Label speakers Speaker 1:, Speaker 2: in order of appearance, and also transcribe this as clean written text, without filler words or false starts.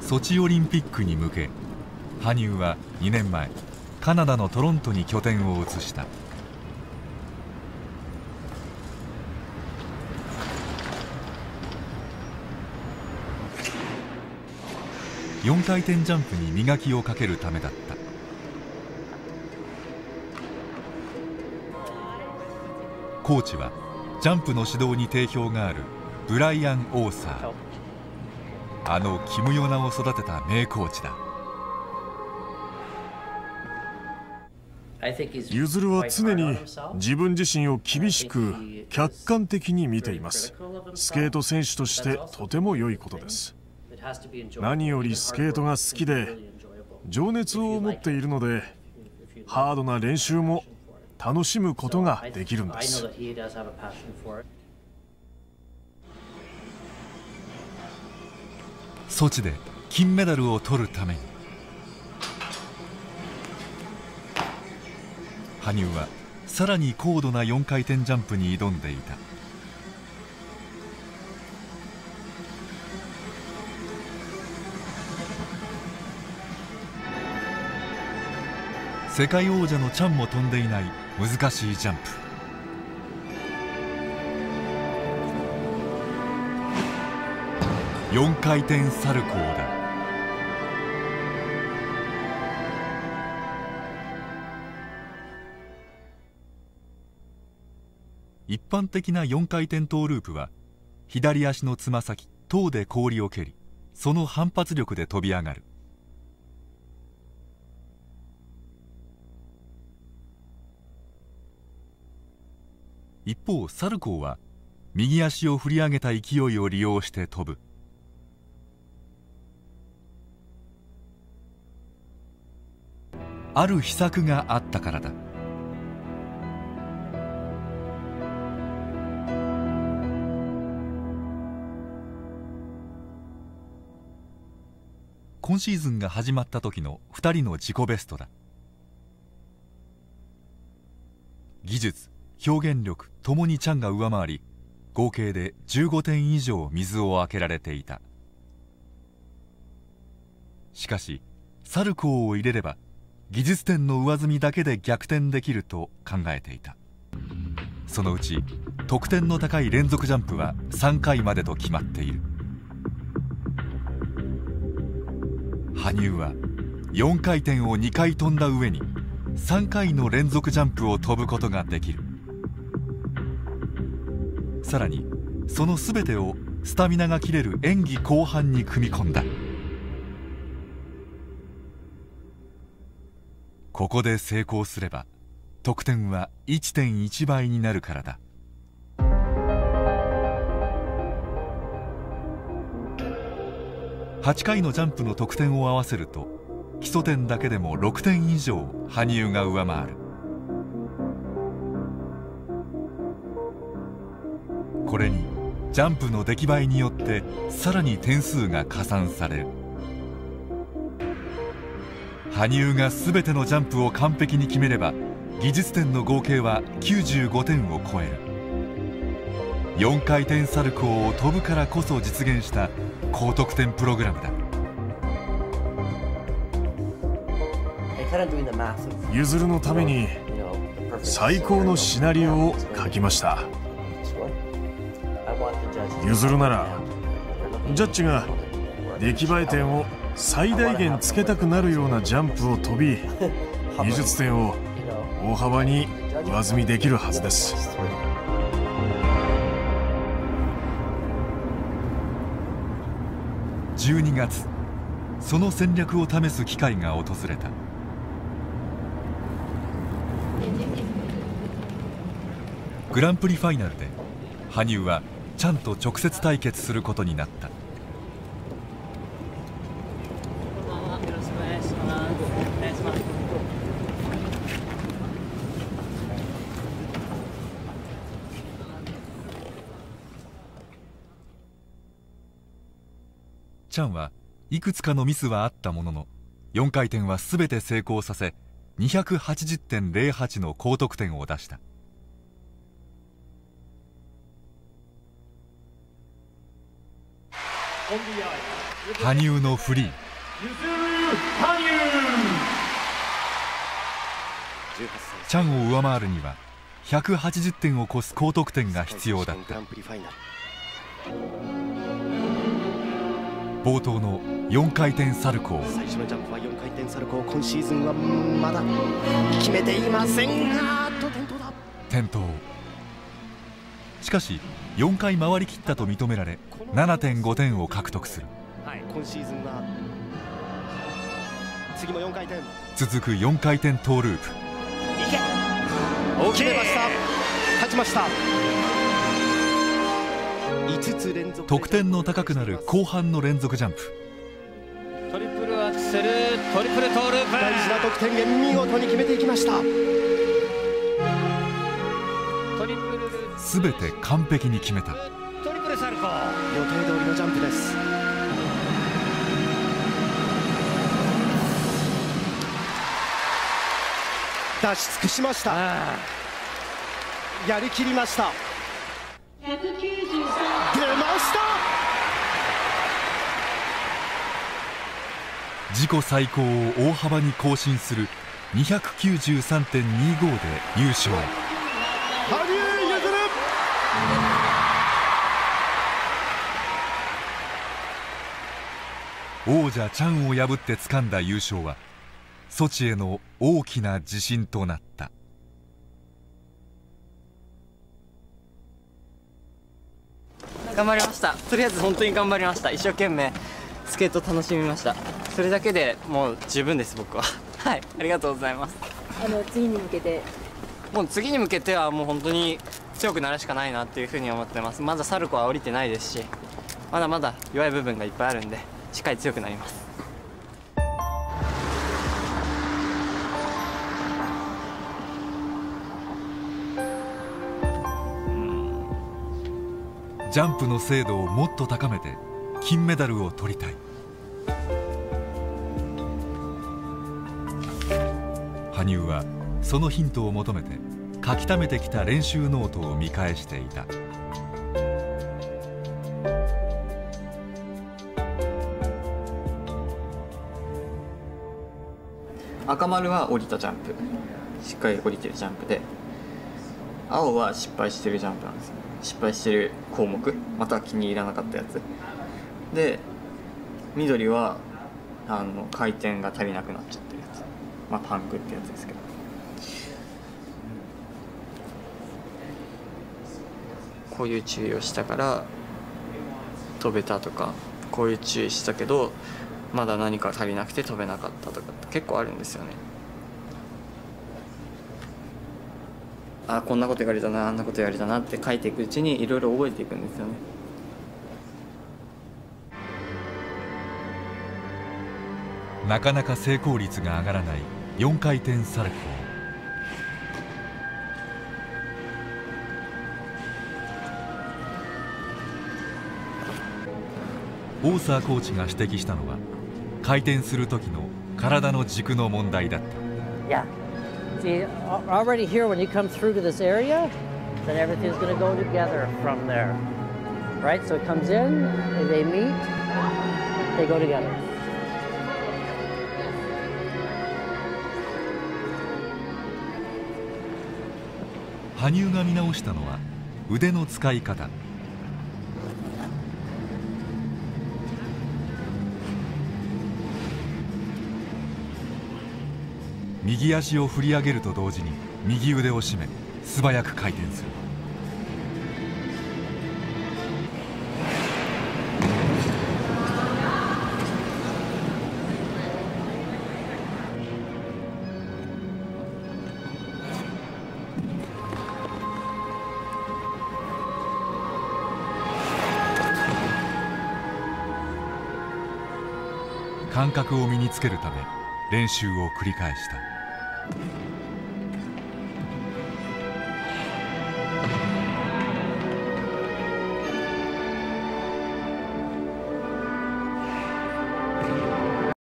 Speaker 1: ソチオリンピックに向け羽生は2年前カナダのトロントに拠点を移した。4回転ジャンプに磨きをかけるためだった。コーチはジャンプの指導に定評があるブライアン・オーサー。あのキム・ヨナを育てた名コーチだ。
Speaker 2: ユズルは常に自分自身を厳しく客観的に見ています。スケート選手としてとても良いことです。何よりスケートが好きで情熱を持っているので、ハードな練習も楽しむことができるんです。
Speaker 1: ソチで金メダルを取るために羽生はさらに高度な4回転ジャンプに挑んでいた。世界王者のチャンも飛んでいない難しいジャンプ。4回転サルコーだ。一般的な4回転トーループは左足のつま先トーで氷を蹴り、その反発力で飛び上がる。一方サルコーは右足を振り上げた勢いを利用して飛ぶ。ある秘策があったからだ。今シーズンが始まった時の2人の自己ベストだ。技術、表現力ともにチャンが上回り、合計で15点以上水をあけられていた。しかしサルコーを入れれば技術点の上積みだけで逆転できると考えていた。そのうち得点の高い連続ジャンプは3回までと決まっている。羽生は4回転を2回飛んだ上に3回の連続ジャンプを飛ぶことができる。さらにその全てをスタミナが切れる演技後半に組み込んだ。ここで成功すれば得点は 1.1 倍になるからだ。8回のジャンプの得点を合わせると基礎点だけでも6点以上羽生が上回る。これにジャンプの出来栄えによってさらに点数が加算される。羽生が全てのジャンプを完璧に決めれば技術点の合計は95点を超える。4回転サルコーを飛ぶからこそ実現した高得点プログラムだ。
Speaker 2: ユズルのために最高のシナリオを書きました。ユズルならジャッジが出来栄え点を最大限つけたくなるようなジャンプを飛び、技術点を大幅に上積みできるはずです。
Speaker 1: 12月、その戦略を試す機会が訪れた。グランプリファイナルで羽生はチャンと直接対決することになった。チャンはいくつかのミスはあったものの4回転は全て成功させ 280.08 の高得点を出した。 羽生のフリー。チャンを上回るには180点を超す高得点が必要だった。冒頭の4回転サルコー。
Speaker 3: 最初のジャンプは4回転サルコー。今シーズンはまだ決めていませんが、転倒だ。
Speaker 1: 転倒。しかし4回回りきったと認められ 7.5 点を獲得する。
Speaker 3: 今シーズンは次も4回転。
Speaker 1: 続く4回転トーループ。
Speaker 3: いけ、決めました。勝ちました。5つ連続。
Speaker 1: 得点の高くなる後半の連続ジャンプ。
Speaker 4: トリプルアクセル、トリプルトーループ。
Speaker 3: 大事な得点源、見事に決めていきました。
Speaker 1: すべて完璧に決めた。
Speaker 4: トリプルサルコー。
Speaker 3: 予定通りのジャンプです。出し尽くしました。やりきりました。出ました。
Speaker 1: 自己最高を大幅に更新する 293.25 で優勝。
Speaker 3: 羽生結
Speaker 1: 弦。王者チャンを破って掴んだ優勝はソチへの大きな自信となった。
Speaker 5: 頑張りました。とりあえず本当に頑張りました。一生懸命スケート楽しみました。それだけでもう十分です、僕は。はい、ありがとうございます。
Speaker 6: 次に向けて、
Speaker 5: もう次に向けてはもう本当に強くなるしかないなっていうふうに思ってます。まだサルコは降りてないですし、まだまだ弱い部分がいっぱいあるんで、しっかり強くなります。
Speaker 1: ジャンプの精度をもっと高めて金メダルを取りたい。羽生はそのヒントを求めて書き溜めてきた練習ノートを見返していた。
Speaker 5: 赤丸は降りたジャンプ、しっかり降りてるジャンプで、青は失敗してるジャンプなんですよ。失敗してる項目、または気に入らなかったやつで、緑は回転が足りなくなっちゃってるやつ、パンクってやつですけど、こういう注意をしたから飛べたとか、こういう注意したけどまだ何か足りなくて飛べなかったとか結構あるんですよね。あ、こんなこと言われたな、あんなこと言われたなって書いていくうちにいろいろ覚えていくんですよね。
Speaker 1: なかなか成功率が上がらない4回転サルコー。オーサーコーチが指摘したのは回転する時の体の軸の問題だった。
Speaker 6: See, already here, when you come through to this area, then everything's going to go together from there, right? So it comes in, they meet, they go together.
Speaker 1: 羽生が見直したのは腕の使い方。右足を振り上げると同時に右腕を締め素早く回転する。感覚を身につけるため練習を繰り返した。